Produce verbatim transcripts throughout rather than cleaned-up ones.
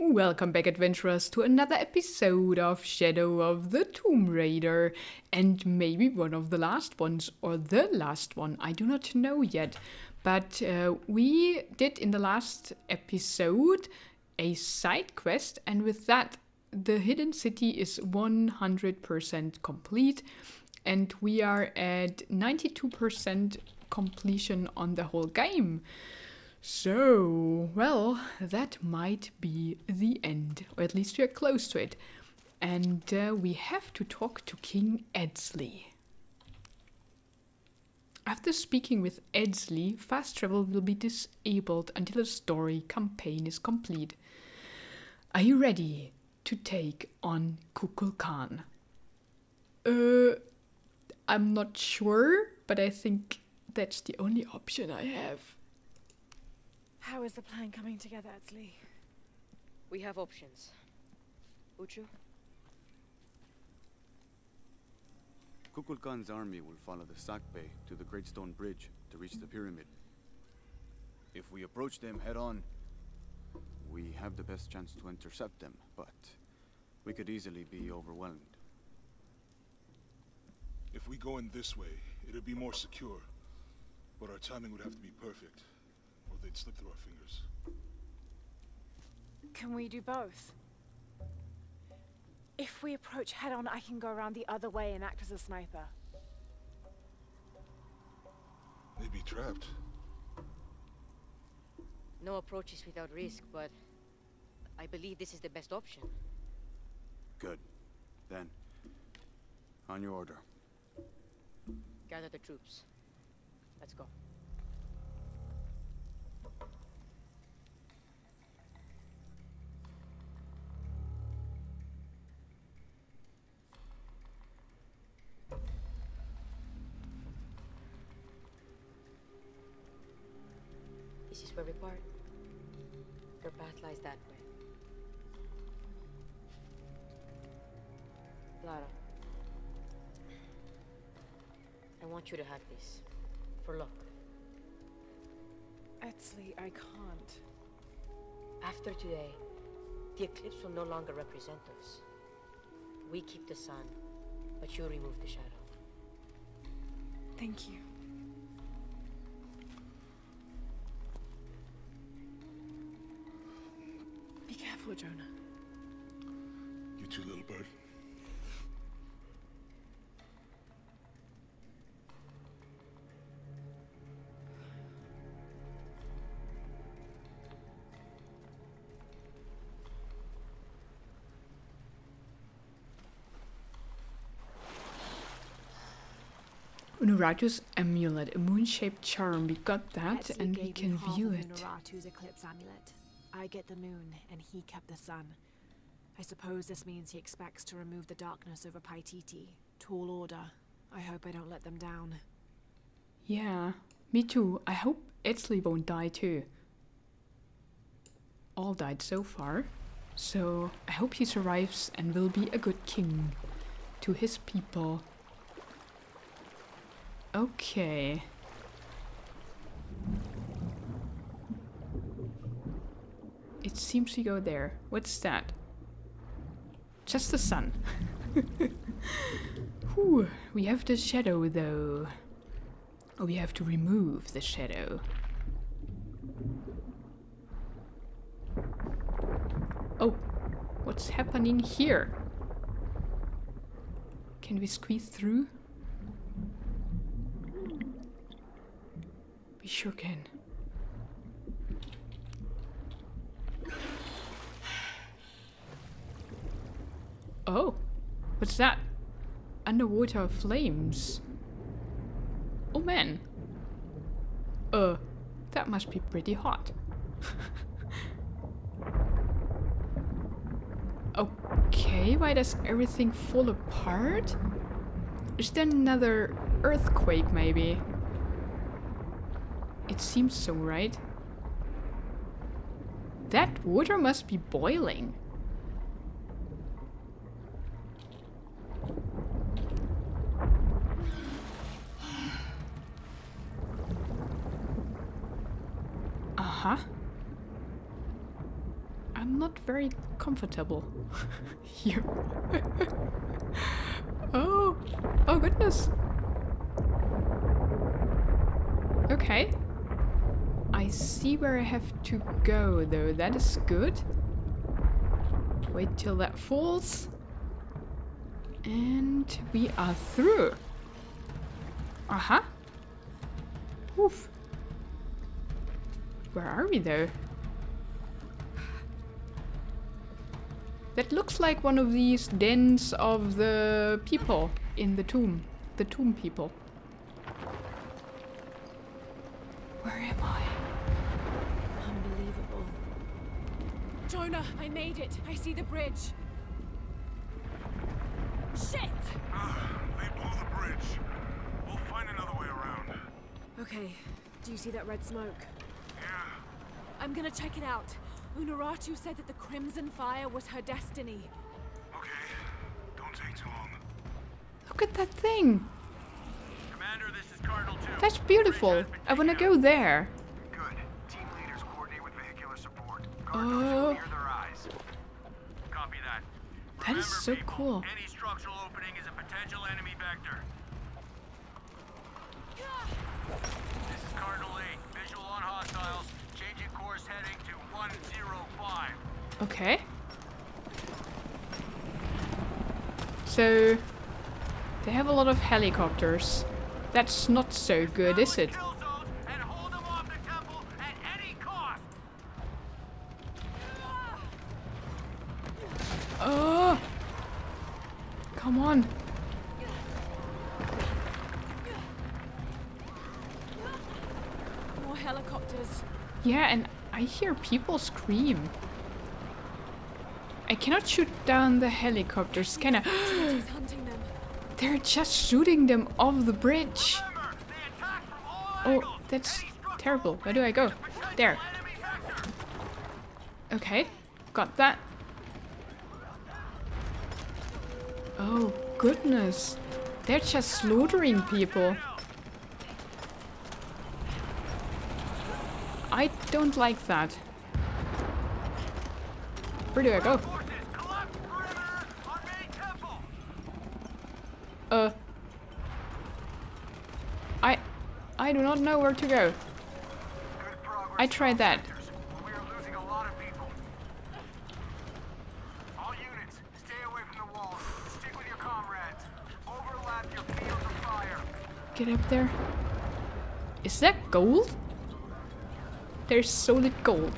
Welcome back, adventurers, to another episode of Shadow of the Tomb Raider, and maybe one of the last ones, or the last one, I do not know yet. But uh, we did in the last episode a side quest, and with that the hidden city is one hundred percent complete, and we are at ninety-two percent completion on the whole game. So, well, that might be the end, or at least we are close to it. And uh, we have to talk to King Edsley. After speaking with Edsley, fast travel will be disabled until the story campaign is complete. Are you ready to take on Kukulkan? Uh, I'm not sure, but I think that's the only option I have. How is the plan coming together, Edsley? We have options. Uchu? Kukulkan's army will follow the Sakbe to the Great Stone Bridge to reach the pyramid. If we approach them head-on, we have the best chance to intercept them, but we could easily be overwhelmed. If we go in this way, it'd be more secure, but our timing would have to be perfect. They'd slip through our fingers. Can we do both? If we approach head-on, I can go around the other way and act as a sniper. They'd be trapped. No approach is without risk, but I believe this is the best option. Good. Then, on your order. Gather the troops. Let's go. This is where we part. Your path lies that way. Lara, I want you to have this. For luck. Edsley, I can't. After today, the eclipse will no longer represent us. We keep the sun, but you remove the shadow. Thank you. Be careful, Jonah. You too, little bird. Unuratu's amulet, a moon-shaped charm. We got that, Edsley and we gave can me half view of it. Unuratu's eclipse amulet. I get the moon, and he kept the sun. I suppose this means he expects to remove the darkness over Paititi. Tall order. I hope I don't let them down. Yeah, me too. I hope Edsley won't die too. All died so far, so I hope he survives and will be a good king to his people. Okay. It seems to go there. What's that? Just the sun. Whew, we have the shadow though. Oh, we have to remove the shadow. Oh, what's happening here? Can we squeeze through? We sure can. Oh, what's that? Underwater flames. Oh man. Uh, that must be pretty hot. Okay, why does everything fall apart? Is there another earthquake maybe? It seems so, right? That water must be boiling. Uh-huh. I'm I'm not very comfortable here. Oh, oh goodness. Okay. I see where I have to go though. That is good. Wait till that falls. And we are through. Uh-huh. Oof. Where are we though? That looks like one of these dens of the people in the tomb. The tomb people. Where am I? Unbelievable. Jonah, I made it. I see the bridge. Shit! Ah, they blew the bridge. We'll find another way around. Okay, do you see that red smoke? Yeah. I'm gonna check it out. Unuratu said that the Crimson Fire was her destiny. Okay. Don't take too long. Look at that thing. Commander, this is Cardinal two. That's beautiful. I wanna go there. Good. Team leaders coordinate with vehicular support. Oh. Near their eyes. Copy that. That is Remember, so people, cool. Any structural opening is a potential enemy vector. This is Cardinal eight. Visual on hostiles. Changing course heading to one zero five. Okay. So they have a lot of helicopters. That's not so good, is it? Kill zones and hold them off the temple at any cost. Oh! Come on. More helicopters. Yeah, and I hear people scream. I cannot shoot down the helicopters, can I? He's hunting them. They're just shooting them off the bridge. Remember, they attack from all Oh, angles. that's Any structural terrible. Where do I opening go? is a potential There. enemy vector. Okay, got that. Oh, goodness. They're just slaughtering people. I don't like that. Where do I go? Forces, collapse perimeter on main temple. Uh. I... I do not know where to go. Good progress. I tried that. We are losing a lot of people. All units, stay away from the walls. Stick with your comrades. Overlap your fields of fire. Get up there. Is that gold? There's solid gold.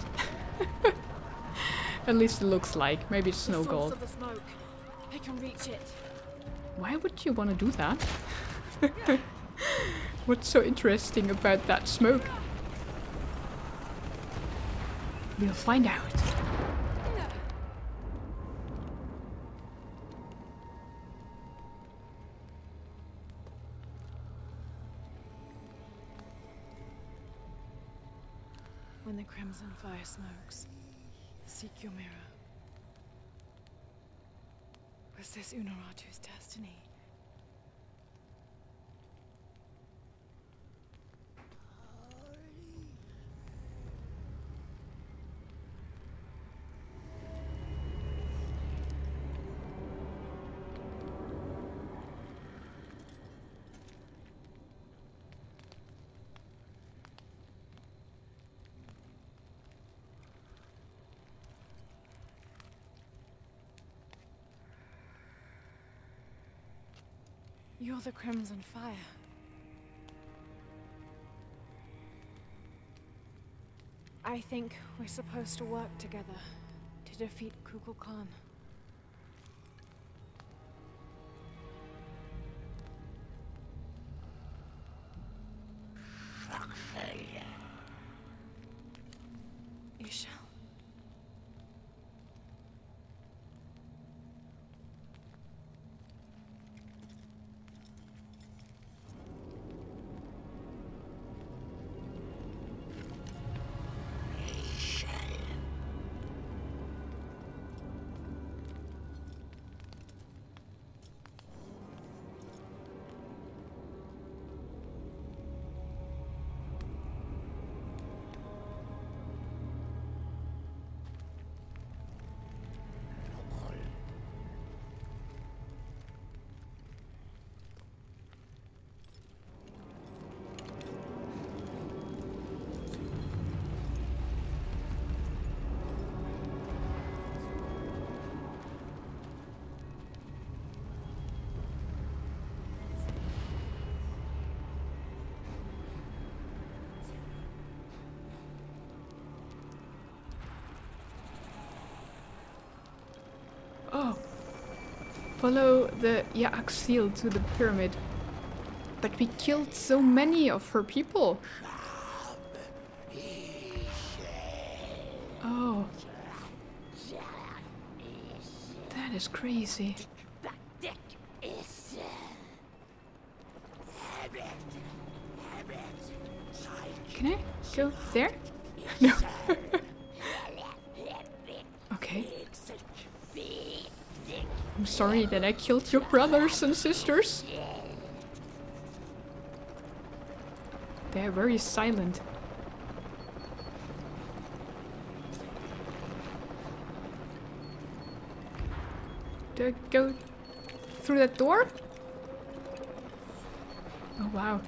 At least it looks like. Maybe it's The no source gold. of the smoke. I can reach it. Why would you want to do that? What's so interesting about that smoke? We'll find out. When the Crimson Fire smokes, seek your mirror. Was this Unuratu's destiny? You're the Crimson Fire. I think we're supposed to work together to defeat Kukulkan. Isha. follow the Yaak seal to the pyramid. But we killed so many of her people. Oh. That is crazy. Can I go there? No. Okay. I'm sorry that I killed your brothers and sisters. They're very silent. Do I go through that door? Oh wow.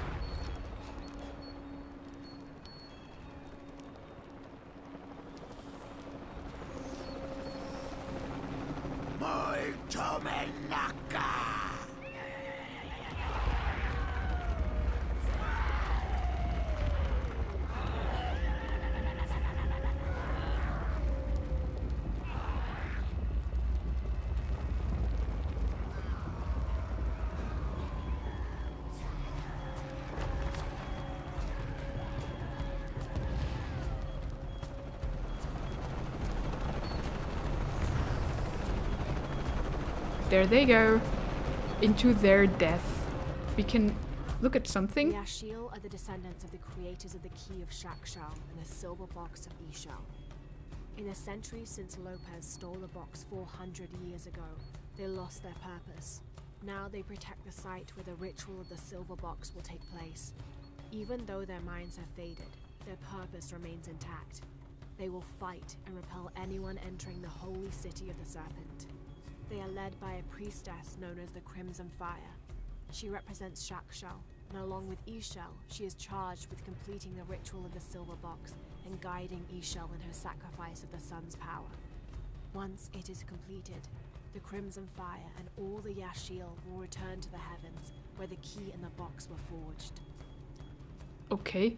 There they go. Into their death. We can look at something. The Ashiel are the descendants of the creators of the Key of Shakshal and the Silver Box of Ishal. In the centuries since Lopez stole the box four hundred years ago, they lost their purpose. Now they protect the site where the ritual of the Silver Box will take place. Even though their minds have faded, their purpose remains intact. They will fight and repel anyone entering the holy city of the Serpent. They are led by a priestess known as the Crimson Fire. She represents Shakshal, and along with Ishal, she is charged with completing the ritual of the Silver Box and guiding Ishal in her sacrifice of the sun's power. Once it is completed, the Crimson Fire and all the Yashiel will return to the heavens, where the key and the box were forged. Okay.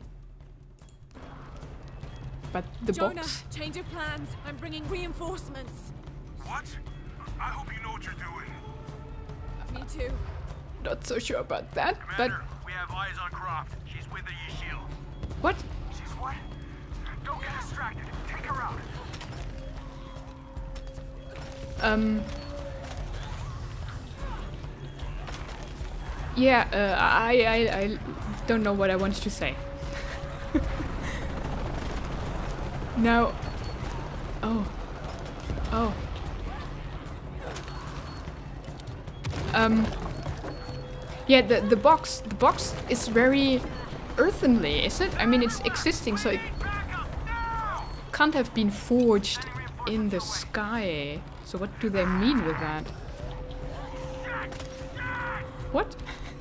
But the Jonah, box... change of plans. I'm bringing reinforcements. What? I hope you know what you're doing. Me too. Not so sure about that, Commander, we have eyes on Croft. She's with the Yashiel. but... What? She's what? Don't get distracted. Take her out. Um... Yeah, uh, I, I, I don't know what I wanted to say. No. Oh. Oh. Um. Yeah, the the box the box is very earthenly, is it? I mean, it's existing, so it can't have been forged in the sky. So what do they mean with that? What?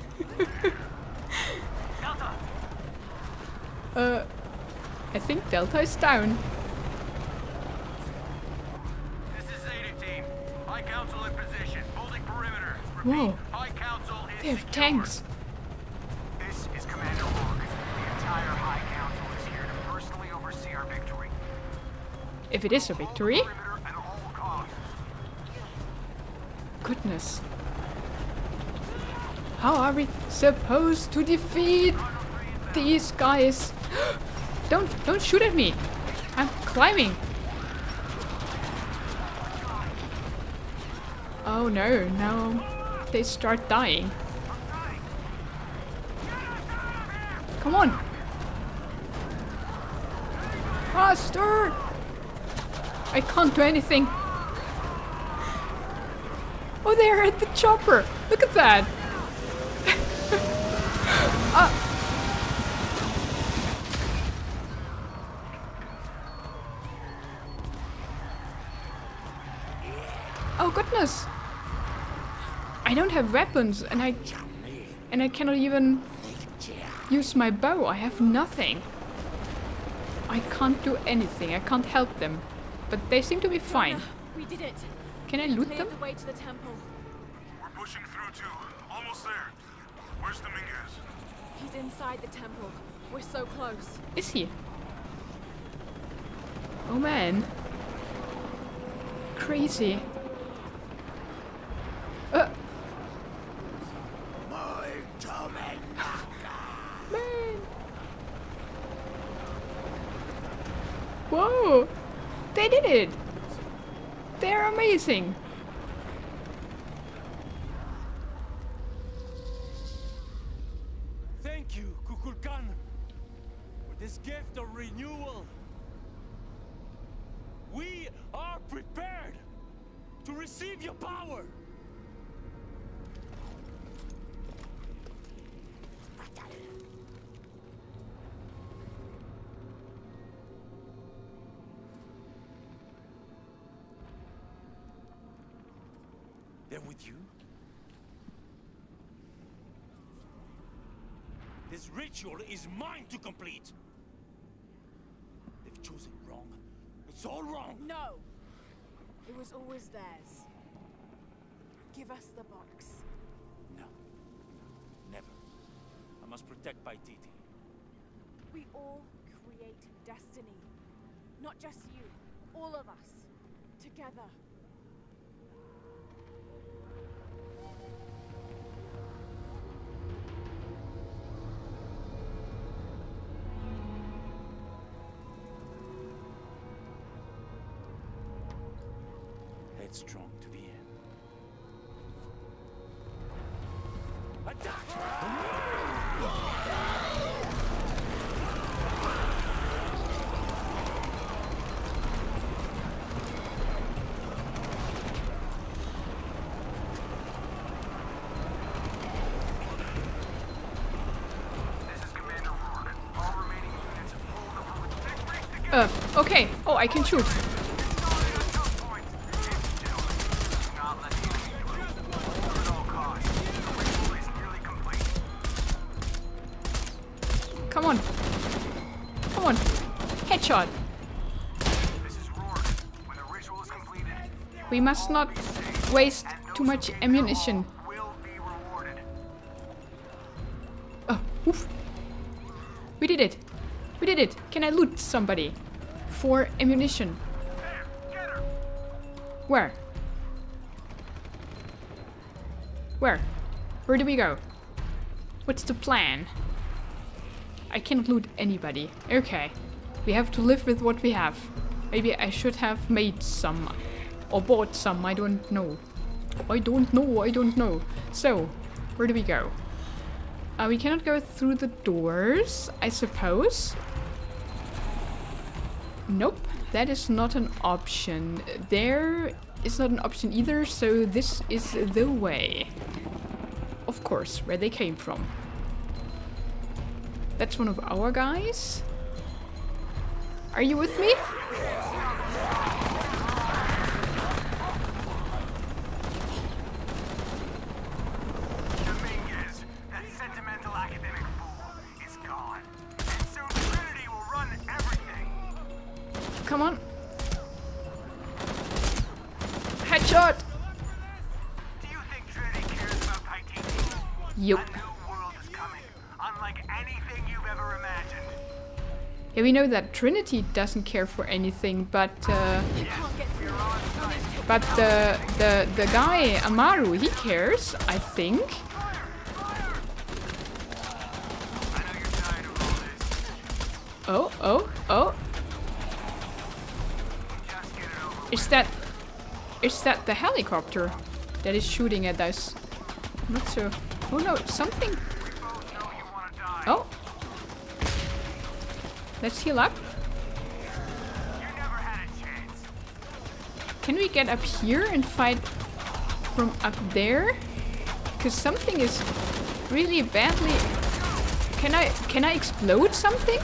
uh, I think Delta is down. This is Zeta Team. High Council in position. Holding perimeter. Repeat, Whoa. High Council is They have secure. tanks. This is Commander Rourke. The entire High Council is here to personally oversee our victory. If it is a victory. Hold the perimeter at all costs. Goodness. How are we supposed to defeat these guys? Don't, don't shoot at me. I'm climbing. Oh no, now they start dying. Come on. Faster. I can't do anything. Oh, they're at the chopper. Look at that. uh. Oh goodness! I don't have weapons, and I and I cannot even use my bow. I have nothing. I can't do anything. I can't help them, but they seem to be fine. Jonah, we did it. Can I loot Cleared them? the way to the temple. We're pushing through too. Almost there. Where's Dominguez? He's inside the temple. We're so close. Is he? Oh man. Crazy. Whoa! They did it! They're amazing! Thank you, Kukulkan, for this gift of renewal. We are prepared to receive your power. They're with you? This ritual is mine to complete. They've chosen wrong. It's all wrong. No! It was always theirs. Give us the box. No. Never. I must protect Paititi. We all create destiny. Not just you. All of us. Together. Strong to the end. Attack! Uh, okay. Oh, I can shoot. Come on. Come on. Headshot. We must not waste too much ammunition. Oh, oof. We did it. We did it. Can I loot somebody for ammunition? Where? Where? Where do we go? What's the plan? I cannot loot anybody. Okay. We have to live with what we have. Maybe I should have made some. Or bought some. I don't know. I don't know. I don't know. So, where do we go? Uh, we cannot go through the doors, I suppose. Nope. That is not an option. There is not an option either. So this is the way. Of course, where they came from. That's one of our guys. Are you with me? Dominguez, that sentimental academic fool, is gone. And soon Trinity will run everything. Come on. Headshot! Do you think Trinity cares about Paititi? Yup. A new world is coming, unlike anything you've ever imagined. Yeah, we know that Trinity doesn't care for anything, but uh, but the the the guy Amaru, he cares, I think. Oh, oh, oh! Is that is that the helicopter that is shooting at us? Not so. Oh no, something. Oh. Let's heal up. Can we get up here and fight from up there? Because something is really badly... Can I, can I explode something?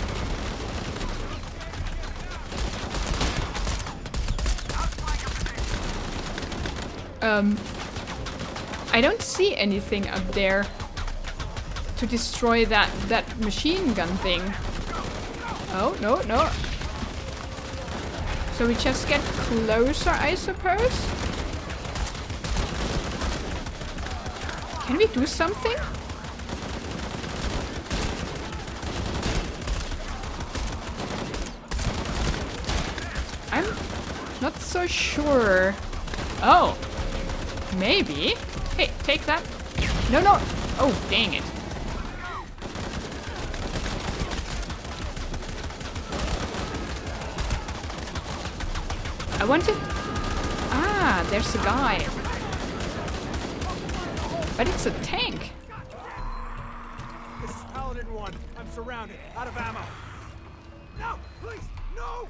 Um, I don't see anything up there to destroy that, that machine gun thing. Oh, no, no. So we just get closer, I suppose? Can we do something? I'm not so sure. Oh, maybe. Hey, take that. No, no. Oh, dang it. I wanted... Ah, there's a guy. But it's a tank. This is Paladin one. I'm surrounded. Out of ammo. No! Please! No!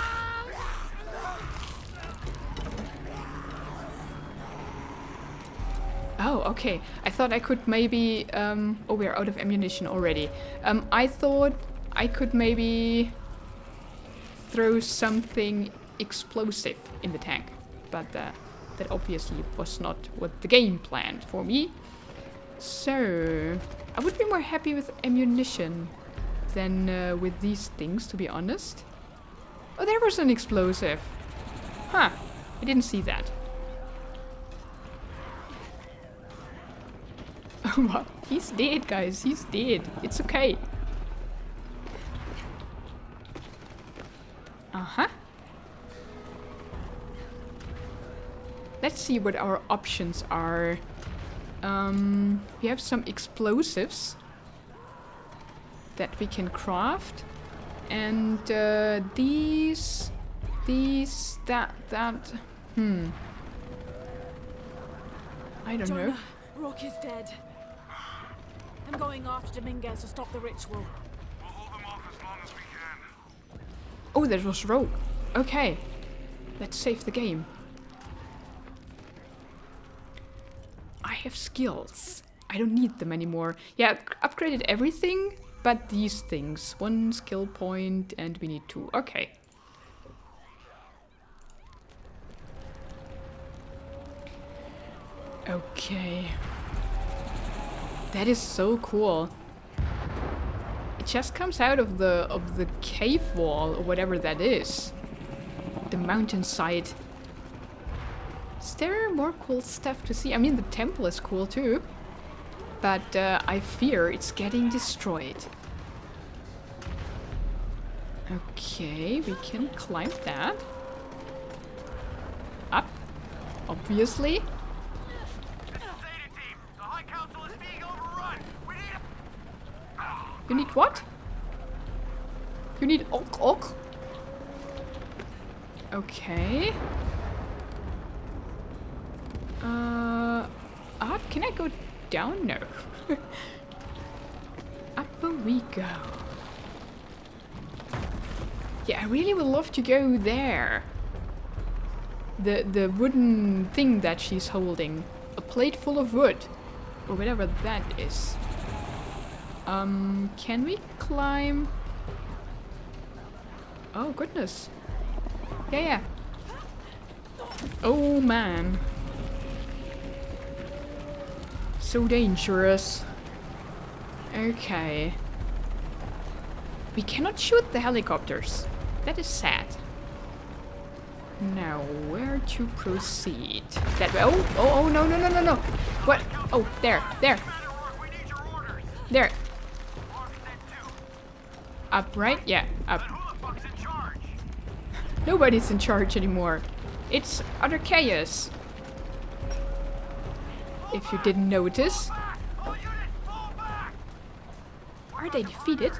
Oh, okay. I thought I could maybe... Um, oh, we're out of ammunition already. Um, I thought I could maybe throw something explosive in the tank. But uh, that obviously was not what the game planned for me. So, I would be more happy with ammunition than uh, with these things, to be honest. Oh, there was an explosive. Huh, I didn't see that. What? He's dead, guys. He's dead. It's okay. Uh-huh. Let's see what our options are. Um, we have some explosives that we can craft. And uh, these... These... That... That... Hmm. I don't know. Jonah, Rock is dead. I'm going after Dominguez to stop the ritual. We'll hold them off as long as we can. Oh, that was Rogue. Okay. Let's save the game. I have skills. I don't need them anymore. Yeah, upgraded everything, but these things. One skill point and we need two. Okay. Okay. That is so cool. It just comes out of the of the cave wall or whatever that is. The mountainside. Is there more cool stuff to see? I mean, the temple is cool too. But uh, I fear it's getting destroyed. Okay, we can climb that. Up, obviously. You need what? You need ok ok. Okay. Uh, up? Can I go down? No. Up we go. Yeah, I really would love to go there. The the wooden thing that she's holding. A plate full of wood. Or whatever that is. Um, can we climb? Oh, goodness. Yeah, yeah. Oh, man. So dangerous. Okay. We cannot shoot the helicopters. That is sad. Now, where to proceed? That way. Oh, oh, oh, no, no, no, no, no. What? Oh, there, there. There. Up, right? Yeah, up. Nobody's in charge anymore. It's utter chaos. If you didn't notice. Are they defeated?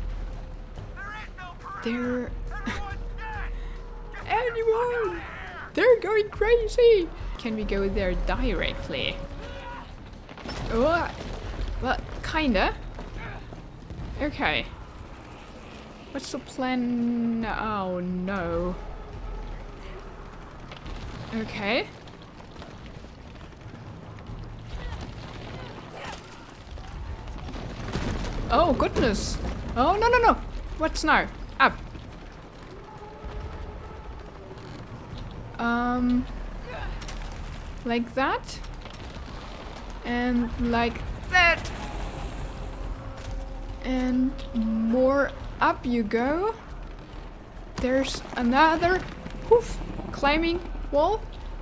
They're... Anyone! They're going crazy! Can we go there directly? Oh, well, kinda. Okay. What's the plan? Oh no. Okay. Oh goodness. Oh no no no. What's now? Up. Um. Like that. And like that. And more up you go. There's another poof climbing wall.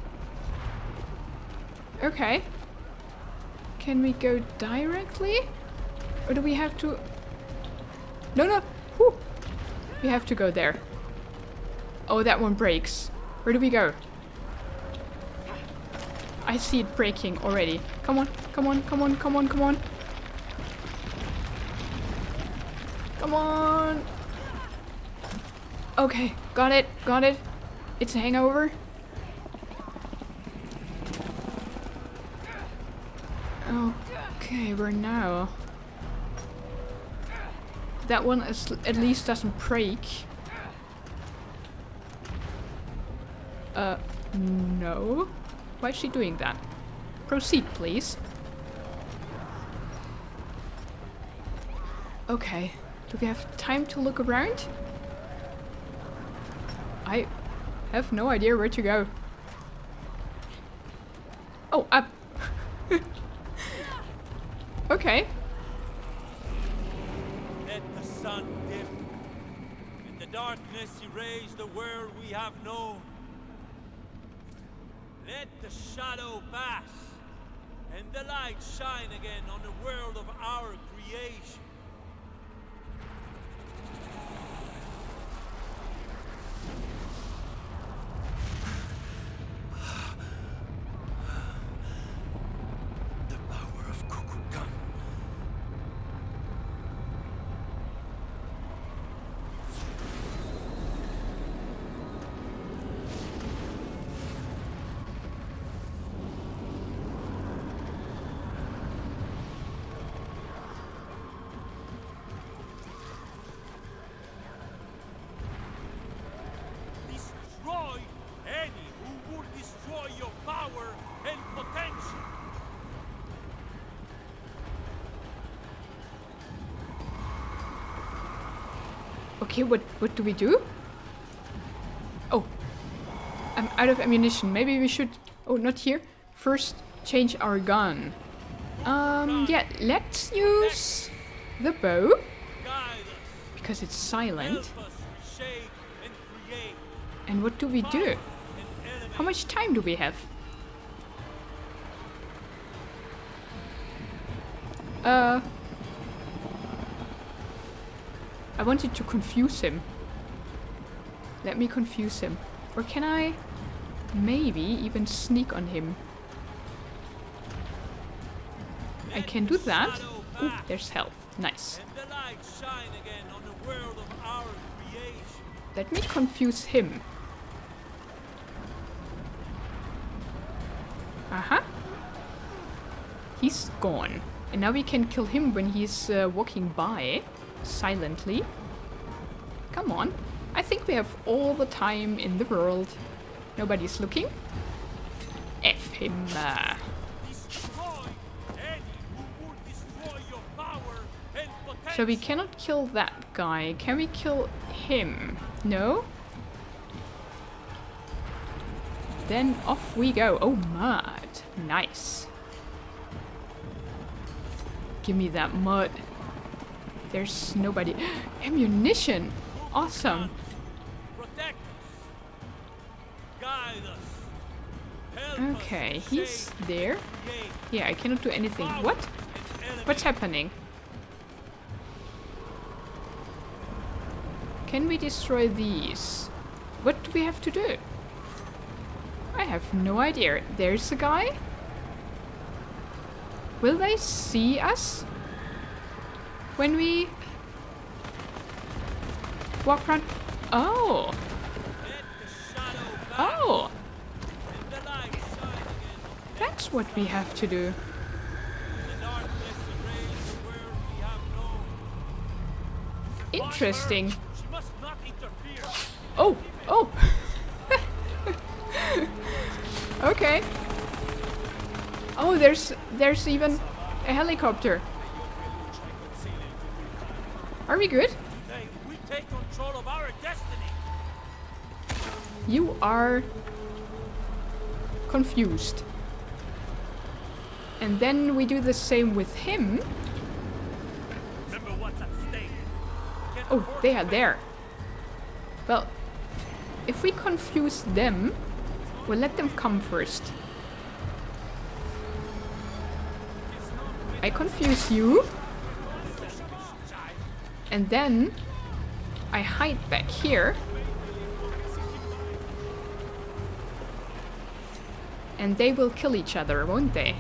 Okay. Can we go directly? Or do we have to... No, no. Whew. We have to go there. Oh, that one breaks. Where do we go? I see it breaking already. Come on, come on, come on, come on, come on. Come on. Okay, got it, got it. It's a hangover. Okay, where now? That one is, at least doesn't break. Uh, no. Why is she doing that? Proceed, please. Okay. Do we have time to look around? I have no idea where to go. Oh, up. Okay. Let the sun dim. In the darkness erase the world we have known. Let the shadow pass, and the light shine again on the world of our creation. The power of Kukulkan. Destroy any who would destroy your power and potential. Okay, what what do we do? Oh, I'm out of ammunition. Maybe we should. Oh, not here. First, change our gun. Um, yeah, let's use the bow Guide us, because it's silent. help us reshape and create. And what do we do? And elevate. How much time do we have? Uh, I wanted to confuse him. Let me confuse him. Or can I maybe even sneak on him? I can do that. Ooh, there's health. Nice. And the light shine again on the world of our creation. Let me confuse him. Uh-huh. He's gone. And now we can kill him when he's uh, walking by. Silently. Come on. I think we have all the time in the world. Nobody's looking. F him. Uh. Destroy any who would destroy your power and potential. So we cannot kill that guy. Can we kill him? No? Then off we go. Oh, mud. Nice. Give me that mud. There's nobody. Ammunition. Awesome. Protect us. Guide us. Help Okay, us he's shape there. and create. Yeah, I cannot do anything. Power What? and elevate. What's happening? Can we destroy these? What do we have to do? I have no idea. There's a guy. Will they see us when we walk around? Oh. Let the shadow pass, Oh. and the light shine again on That's what we have to do. the darkness erase the world we have known. Interesting. Watch her. She must not interfere. Oh. Oh. Okay. Oh, there's there's even a helicopter. Are we good? Today, we take control of our destiny. You are confused. And then we do the same with him. Remember what's at stake. Can't Oh, afford they to are fail. there. Well, if we confuse them, we'll let them come first. I confuse you. And then I hide back here. And they will kill each other, won't they?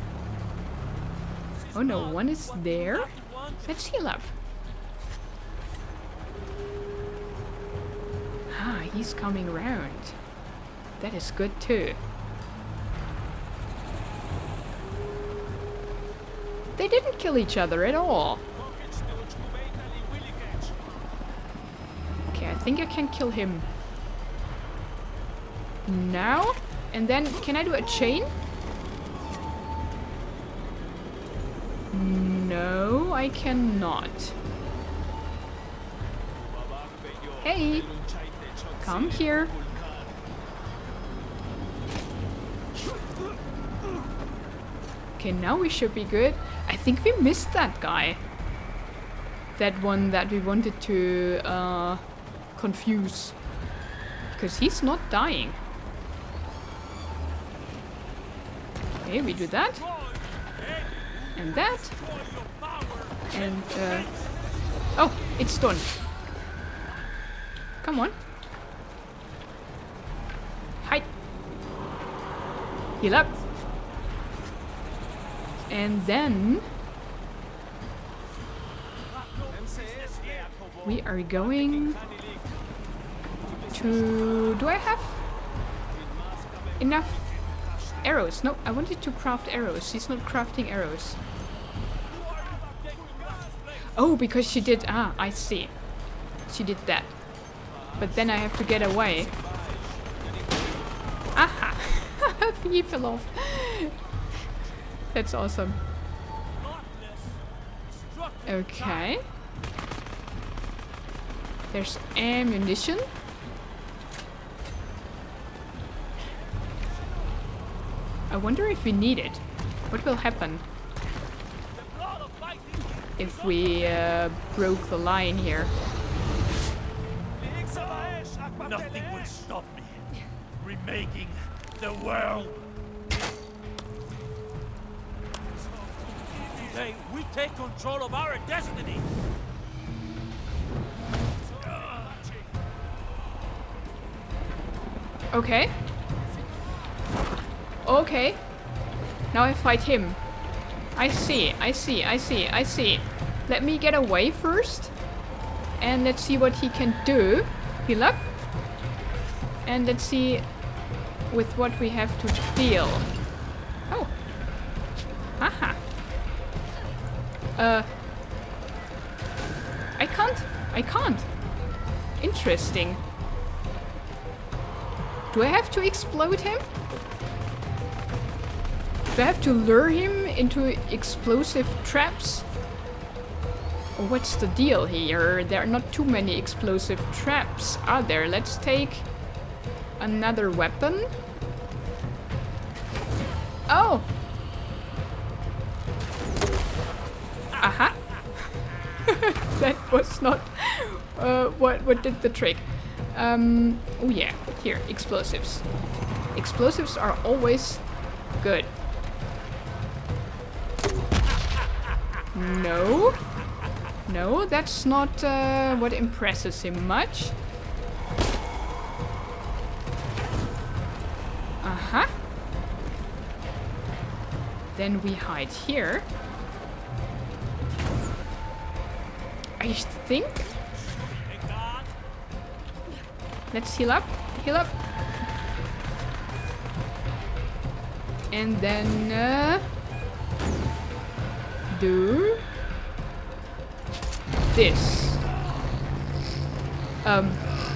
Oh no, one is there. Let's heal up. Ah, he's coming around. That is good too. They didn't kill each other at all. Okay, I think I can kill him now. And then, can I do a chain? No, I cannot. Hey, come here. Okay, now we should be good. I think we missed that guy. That one that we wanted to uh, confuse. Because he's not dying. Okay, we do that. And that. And, uh... oh, it's done. Come on. Hi. Heal up. And then... we are going to... do I have enough arrows? No, I wanted to craft arrows. She's not crafting arrows. Oh, because she did... ah, I see. She did that. But then I have to get away. Aha! He fell off. That's awesome. Okay. There's ammunition. I wonder if we need it. What will happen if we uh, broke the line here? Nothing will stop me. Remaking the world. Today we take control of our destiny. Okay. Okay. Now I fight him. I see, I see, I see, I see. Let me get away first. And let's see what he can do. Heal up. And let's see with what we have to deal. Oh. Haha. Uh. I can't. I can't. Interesting. Do I have to explode him? Do I have to lure him into explosive traps? Or what's the deal here? There are not too many explosive traps, are there? Let's take another weapon. Oh! Aha! That was not uh, what, what did the trick. Um, oh yeah, here, explosives. Explosives are always good. No. No, that's not uh, what impresses him much. Uh-huh. Then we hide here. I think... let's heal up. Heal up. And then... Uh, do... this. Um...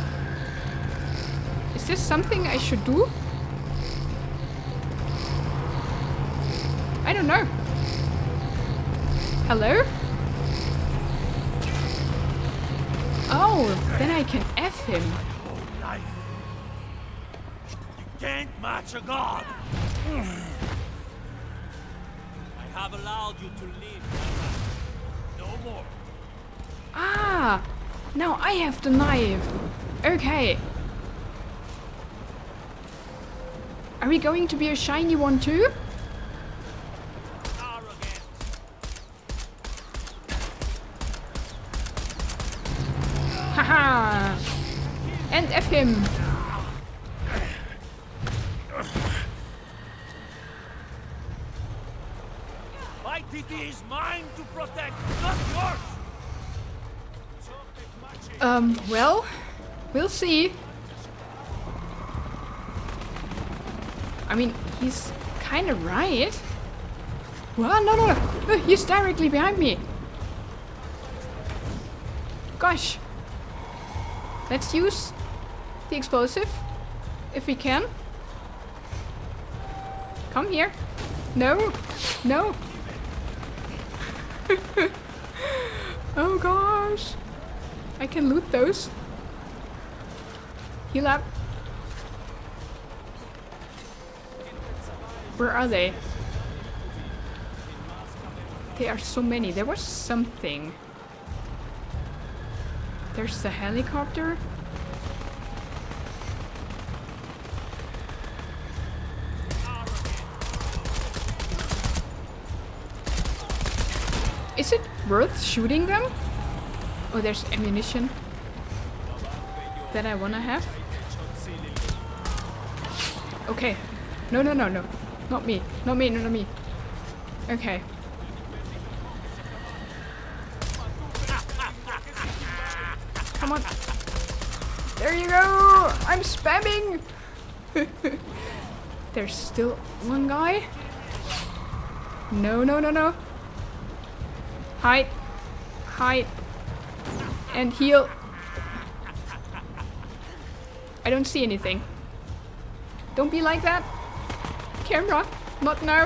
Is this something I should do? I don't know. Hello? Oh, then I can F him. You can't match a god. I have allowed you to live. No more. Ah! Now I have the knife. Okay. Are we going to be a shiny one too? Haha! And F him! My T T is mine to protect, not yours! Um, well, we'll see. I mean, he's kind of right. What? No, no, no. Uh, He's directly behind me. Gosh. Let's use the explosive if we can. Come here. No. No. Oh gosh. I can loot those. Heal up. Where are they? There are so many. There was something. There's the helicopter. Is it worth shooting them? Oh, there's ammunition that I wanna have. Okay. No, no, no, no. Not me. Not me, no, not me. Okay. Come on. There you go! I'm spamming! There's still one guy. No, no, no, no. Hide. Hide. And heal. I don't see anything. Don't be like that. Camera. Not now.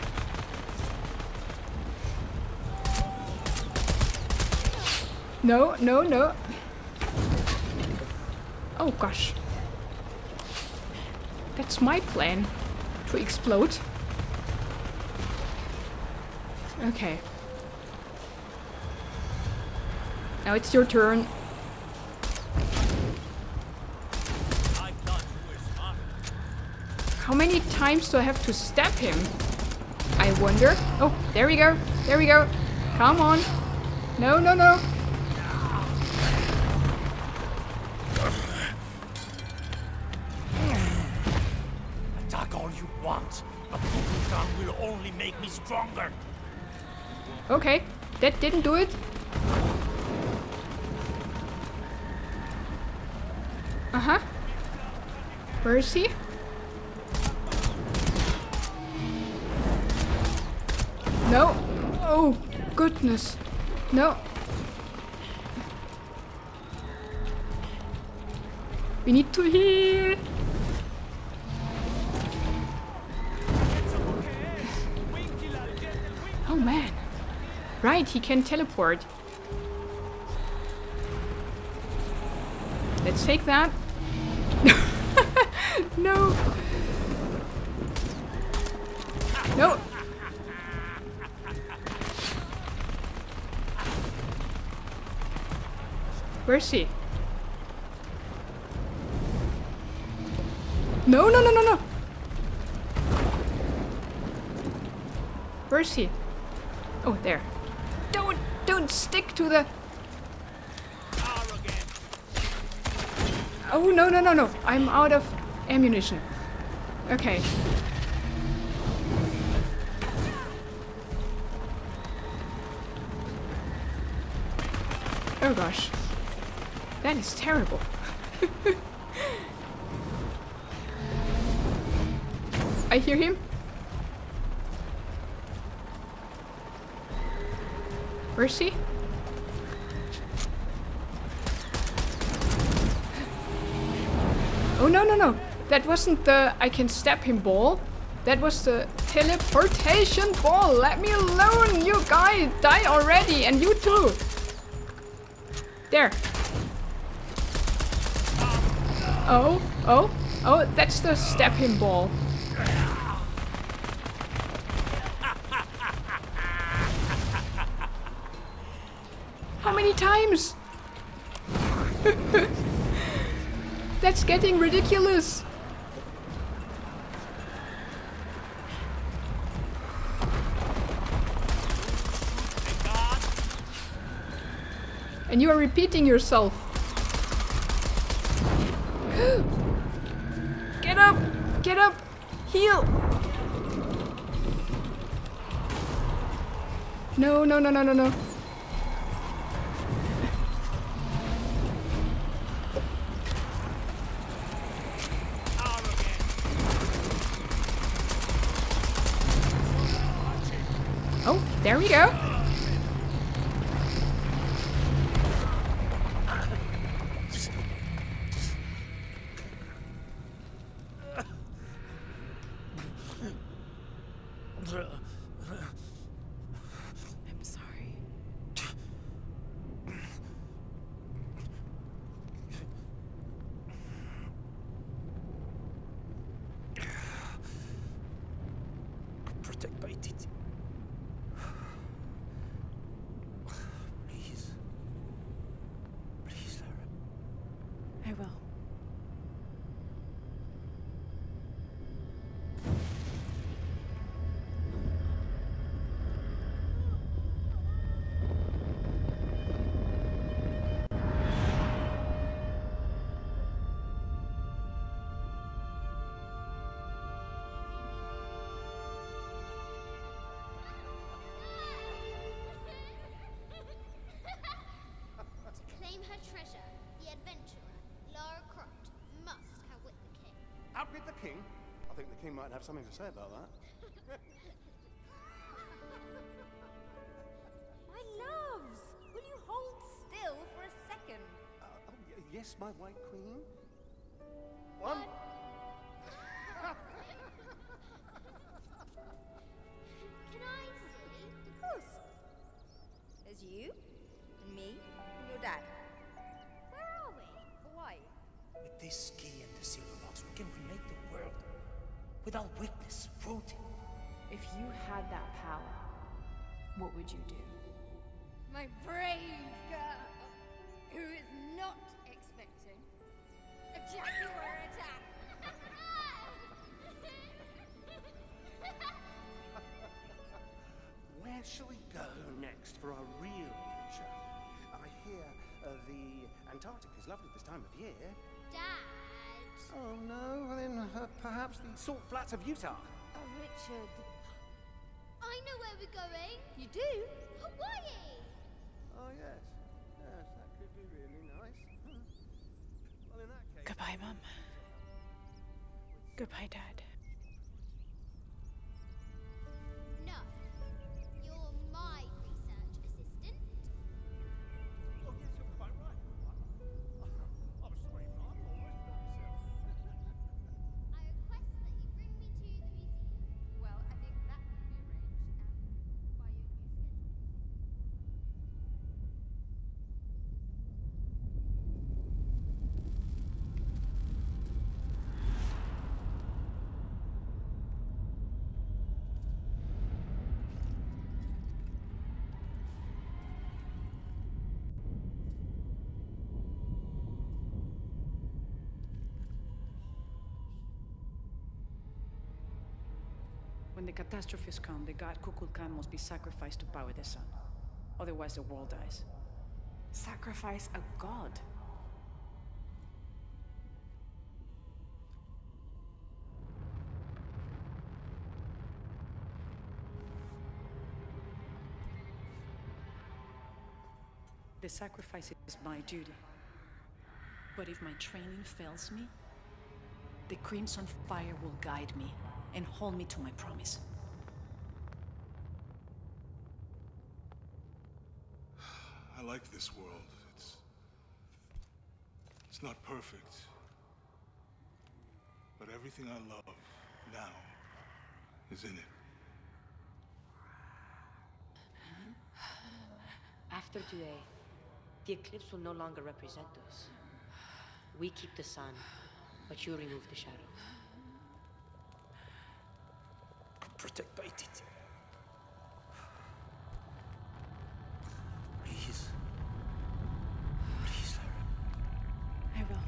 No, no, no. Oh gosh. That's my plan. To explode. Okay. Now it's your turn. How many times do I have to stab him? I wonder. Oh, there we go. There we go. Come on. No, no, no. Attack all you want. A broken gun will only make me stronger. Okay, that didn't do it. Uh-huh. Where is he? No. Oh, goodness. No. We need to heal. Oh, man. Right, he can teleport. Let's take that. No. No. Where is he? No, no, no, no, no. Where is he? Oh, there. Don't, don't stick to the... Oh, no, no, no, no. I'm out of ammunition. Okay. Oh gosh. That is terrible. I hear him. Where is he? Oh, no, no, no. That wasn't the I can stab him ball. That was the teleportation ball. Let me alone. You guys die already. And you too. There. Oh, oh, oh, that's the stab him ball. How many times? That's getting ridiculous. And you are repeating yourself. Get up! Get up! Heal! No, no, no, no, no, no. There we go. I'm sorry. Protect Paititi. Please. Please, Lara. I will. Her treasure, the adventurer, Lara Croft, must outwit the king. Outwit the king? I think the king might have something to say about that. My loves, will you hold still for a second? Uh, oh, y yes, my white queen. One. Can I see? Of course. There's you, and me, and your dad. Where are we? Hawaii. With this key and the silver box, we can remake the world. Without weakness, cruelty. If you had that power, what would you do? My brave girl, who is not expecting a jaguar attack. Where shall we go next for our real adventure? I hear uh, the Antarctic is lovely this time of year. Dad. Oh no, well, then uh, perhaps the salt flats of Utah. Oh, Richard. I know where we're going. You do? Hawaii. Oh yes, yes, that could be really nice. Hmm. Well, in that case. Goodbye, Mom. Goodbye, Dad. No. You're my research assistant. Oh yes, you're quite right. I was sorry, Mom. I almost put myself. I request that you bring me to the museum. Well, I think that can be arranged, and by your new schedule. When the catastrophes come, the god Kukulkan must be sacrificed to power the sun. Otherwise, the world dies. Sacrifice a god? The sacrifice is my duty. But if my training fails me, the Crimson Fire will guide me and hold me to my promise. I like this world. It's... It's not perfect. But everything I love now is in it. After today, the eclipse will no longer represent us. We keep the sun, but you remove the shadow. Protect Paititi. Please. Please, Lara. I will.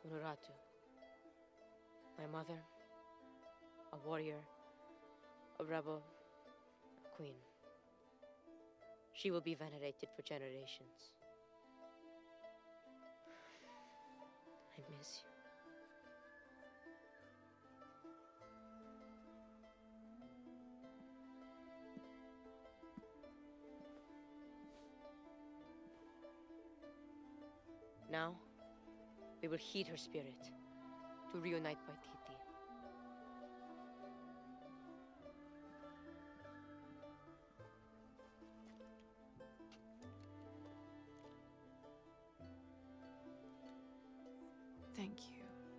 Unuratu. My mother, a warrior, a rebel, a queen. She will be venerated for generations. I miss you. Now, we will heed her spirit to reunite Paititi. Thank you.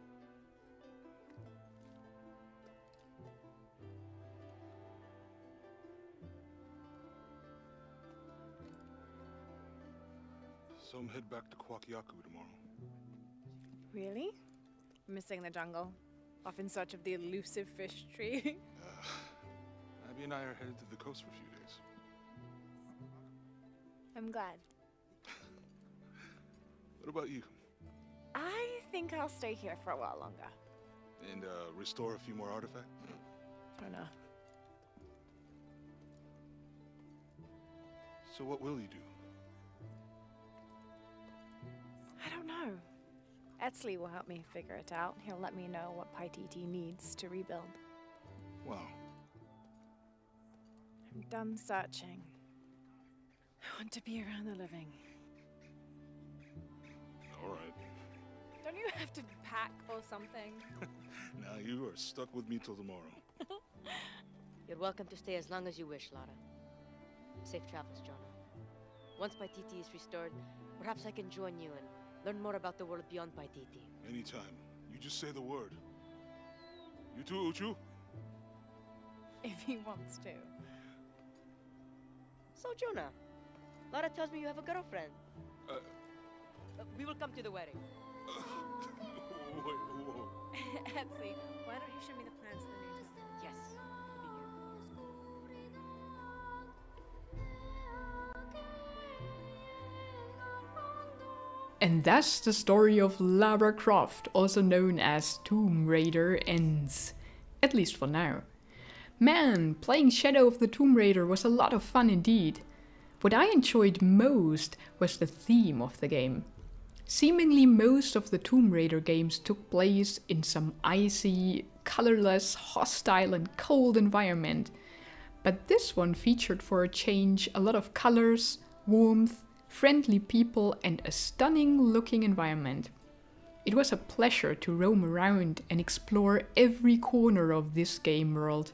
So I'm head back to Kwakiaku tomorrow. Really? Missing the jungle? Off in search of the elusive fish tree? uh, Abby and I are headed to the coast for a few days. I'm glad. What about you? I think I'll stay here for a while longer. And uh, restore a few more artifacts? I don't know. So what will you do? I don't know. Etzli will help me figure it out. He'll let me know what Paititi needs to rebuild. Wow. I'm done searching. I want to be around the living. All right. Don't you have to pack or something? Now you are stuck with me till tomorrow. You're welcome to stay as long as you wish, Lara. Safe travels, Jonah. Once Paititi is restored, perhaps I can join you and learn more about the world beyond Paititi. Anytime. You just say the word. You too, Uchu? If he wants to. So, Jonah, Lara tells me you have a girlfriend. Uh, uh, we will come to the wedding. Uh, wait, whoa. Etzli, why don't you show me the plans for the new town? Yes. And thus the story of Lara Croft, also known as Tomb Raider, ends. At least for now. Man, playing Shadow of the Tomb Raider was a lot of fun indeed. What I enjoyed most was the theme of the game. Seemingly most of the Tomb Raider games took place in some icy, colorless, hostile and cold environment. But this one featured for a change a lot of colors, warmth, friendly people and a stunning looking environment. It was a pleasure to roam around and explore every corner of this game world.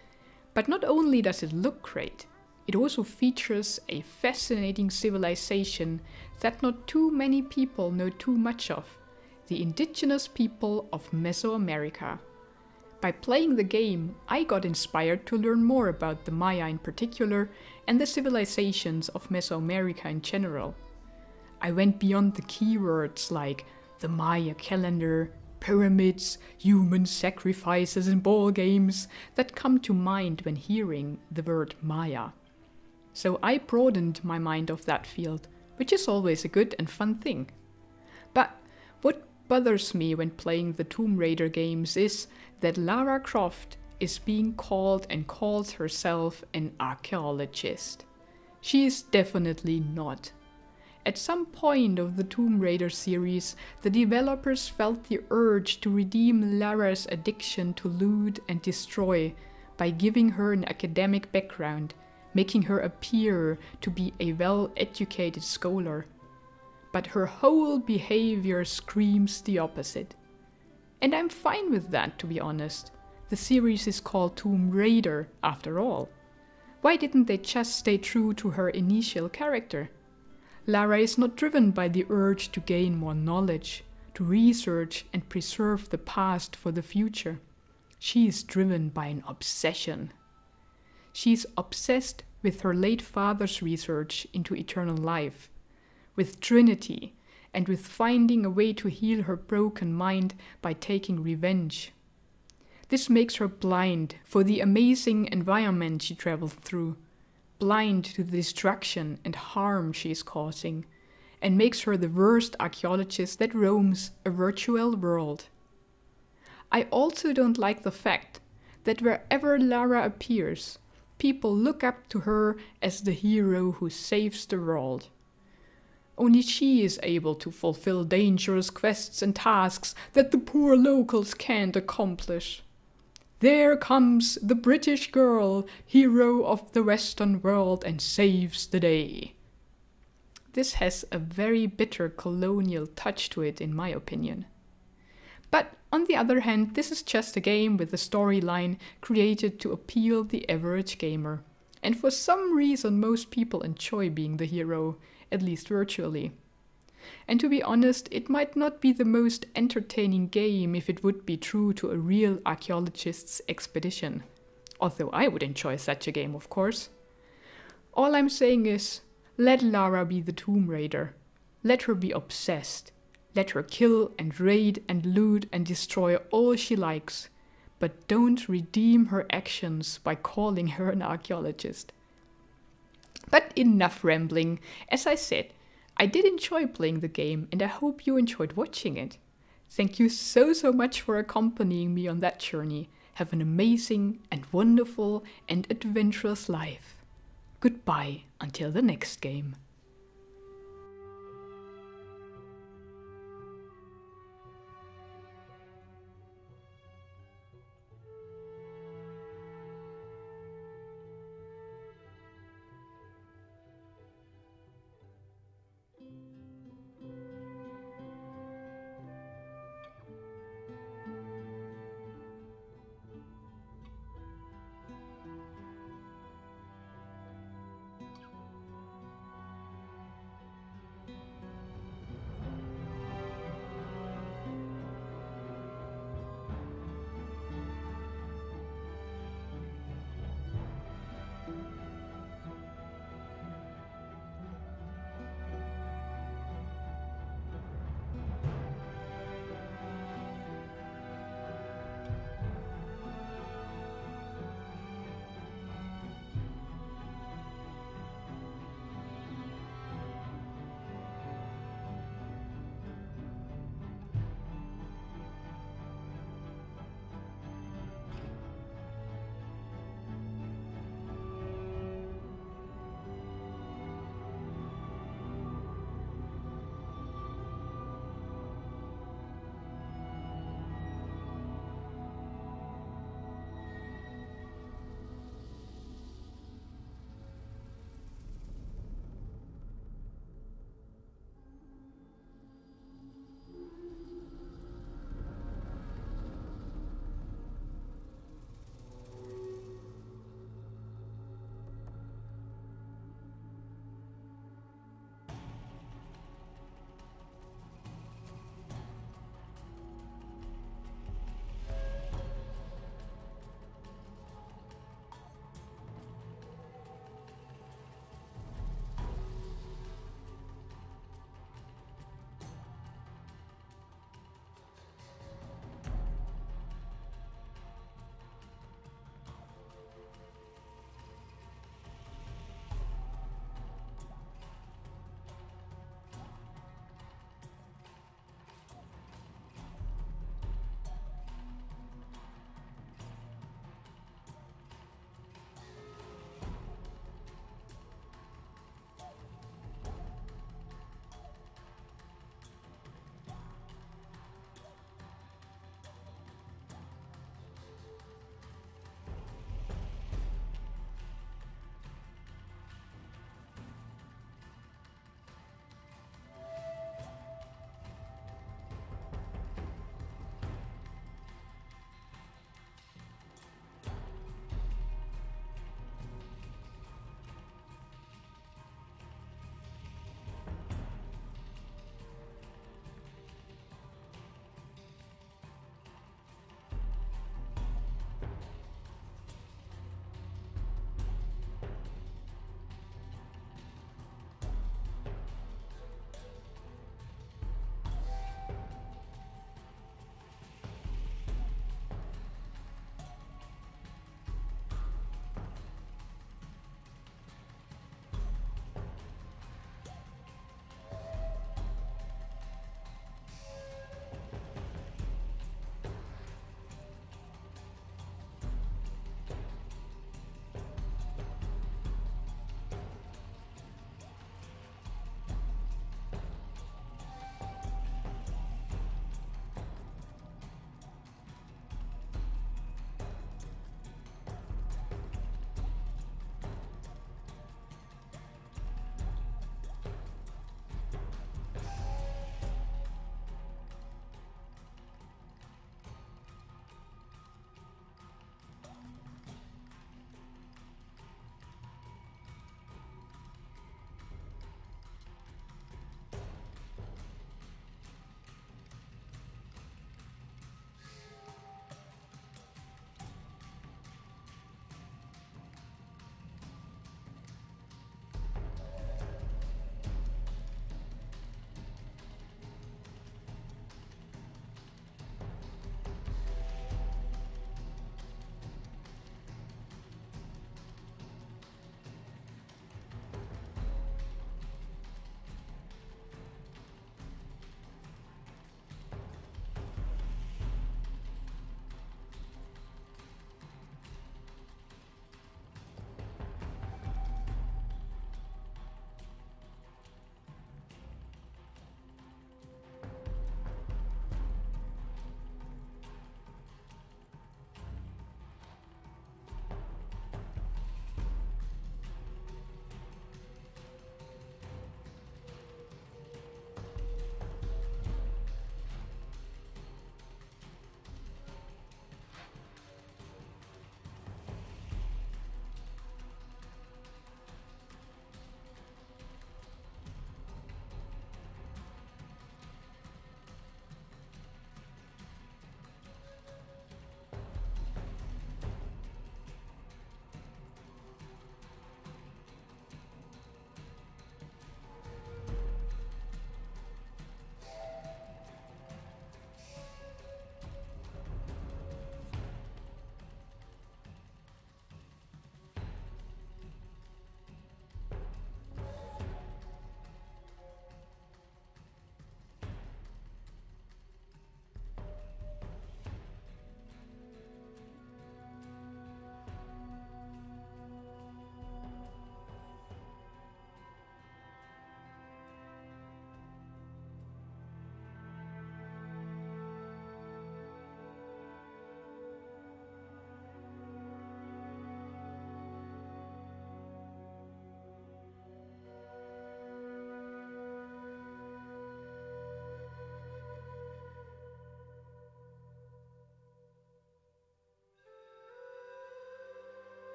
But not only does it look great, it also features a fascinating civilization that not too many people know too much of, the indigenous people of Mesoamerica. By playing the game, I got inspired to learn more about the Maya in particular and the civilizations of Mesoamerica in general. I went beyond the keywords like the Maya calendar, pyramids, human sacrifices and ball games that come to mind when hearing the word Maya. So I broadened my mind of that field, which is always a good and fun thing. But what bothers me when playing the Tomb Raider games is that Lara Croft is being called and calls herself an archaeologist. She is definitely not. At some point of the Tomb Raider series, the developers felt the urge to redeem Lara's addiction to loot and destroy by giving her an academic background, making her appear to be a well-educated scholar. But her whole behavior screams the opposite. And I'm fine with that, to be honest. The series is called Tomb Raider, after all. Why didn't they just stay true to her initial character? Lara is not driven by the urge to gain more knowledge, to research and preserve the past for the future. She is driven by an obsession. She is obsessed with her late father's research into eternal life, with Trinity, and with finding a way to heal her broken mind by taking revenge. This makes her blind for the amazing environment she traveled through, blind to the destruction and harm she is causing, and makes her the worst archaeologist that roams a virtual world. I also don't like the fact that wherever Lara appears, people look up to her as the hero who saves the world. Only she is able to fulfill dangerous quests and tasks that the poor locals can't accomplish. There comes the British girl, hero of the Western world, and saves the day. This has a very bitter colonial touch to it, in my opinion. But on the other hand, this is just a game with a storyline created to appeal the average gamer. And for some reason, most people enjoy being the hero, at least virtually. And to be honest, it might not be the most entertaining game if it would be true to a real archaeologist's expedition. Although I would enjoy such a game, of course. All I'm saying is, let Lara be the Tomb Raider. Let her be obsessed. Let her kill and raid and loot and destroy all she likes. But don't redeem her actions by calling her an archaeologist. But enough rambling. As I said, I did enjoy playing the game and I hope you enjoyed watching it. Thank you so so much for accompanying me on that journey. Have an amazing and wonderful and adventurous life. Goodbye until the next game.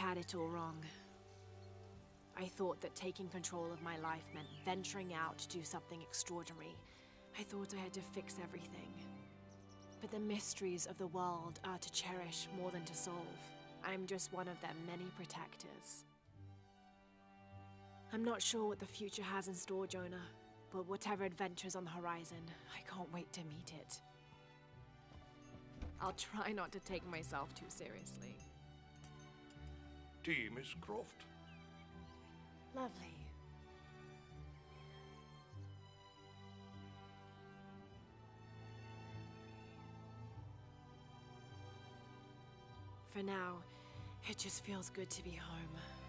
had it all wrong. I thought that taking control of my life meant venturing out to do something extraordinary. I thought I had to fix everything. But the mysteries of the world are to cherish more than to solve. I'm just one of their many protectors. I'm not sure what the future has in store, Jonah, but whatever adventure's on the horizon, I can't wait to meet it. I'll try not to take myself too seriously. Tea, Miss Croft. Lovely. For now, it just feels good to be home.